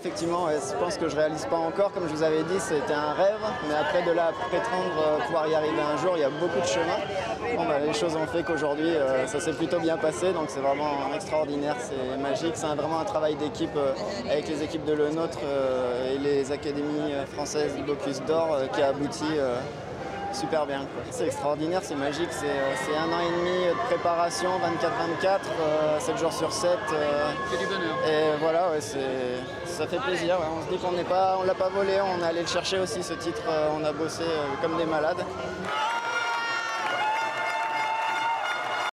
effectivement, ouais, je pense que je réalise pas encore. Comme je vous avais dit, c'était un rêve. Mais après, de là à prétendre pouvoir y arriver un jour, il y a beaucoup de chemin. Bon, bah, les choses ont fait qu'aujourd'hui, ça s'est plutôt bien passé. Donc c'est vraiment extraordinaire, c'est magique. C'est vraiment un travail d'équipe avec les équipes de Le Nôtre et les académies françaises du Bocuse d'Or qui a abouti super bien. C'est extraordinaire, c'est magique. C'est 1 an et demi de préparation, 24-24, 7 jours sur 7. C'est du bonheur. Et voilà, ouais, ça fait plaisir. Ouais. On se dit qu'on l'a pas volé, on est allé le chercher aussi ce titre. On a bossé comme des malades.